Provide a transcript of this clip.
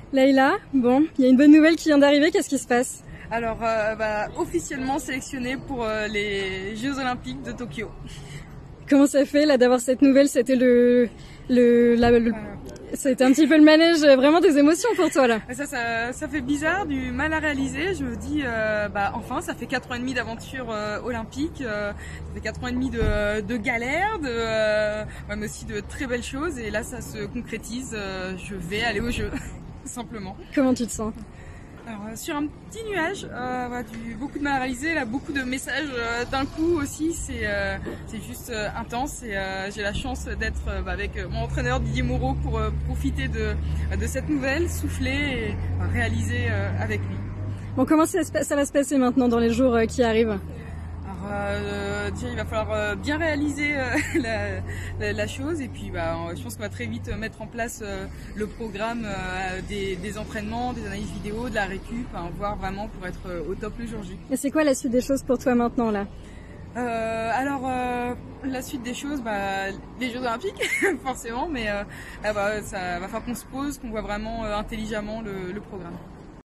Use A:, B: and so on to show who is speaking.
A: Leïla, bon, il y a une bonne nouvelle qui vient d'arriver, qu'est-ce qui se passe?
B: Alors, officiellement sélectionnée pour les Jeux Olympiques de Tokyo.
A: Comment ça fait là d'avoir cette nouvelle? C'était c'était un petit peu le manège vraiment des émotions pour toi là.
B: Ça fait bizarre, du mal à réaliser. Je me dis, enfin, ça fait 4 ans et demi d'aventure olympique, ça fait 4 ans et demi de galères, mais aussi de très belles choses. Et là, ça se concrétise. Je vais aller aux Jeux, simplement.
A: Comment tu te sens?
B: Alors, sur un petit nuage, beaucoup de mal à réaliser, là, beaucoup de messages d'un coup aussi, c'est juste intense et j'ai la chance d'être avec mon entraîneur Didier Moreau pour profiter de cette nouvelle, souffler et réaliser avec lui.
A: Bon, comment ça va se passer maintenant dans les jours qui arrivent?
B: Déjà, il va falloir bien réaliser la chose et puis je pense qu'on va très vite mettre en place le programme des entraînements, des analyses vidéo, de la récup, voir vraiment pour être au top le jour J.
A: Et c'est quoi la suite des choses pour toi maintenant là?
B: La suite des choses, les Jeux Olympiques forcément, mais ça va falloir qu'on se pose, qu'on voit vraiment intelligemment le programme.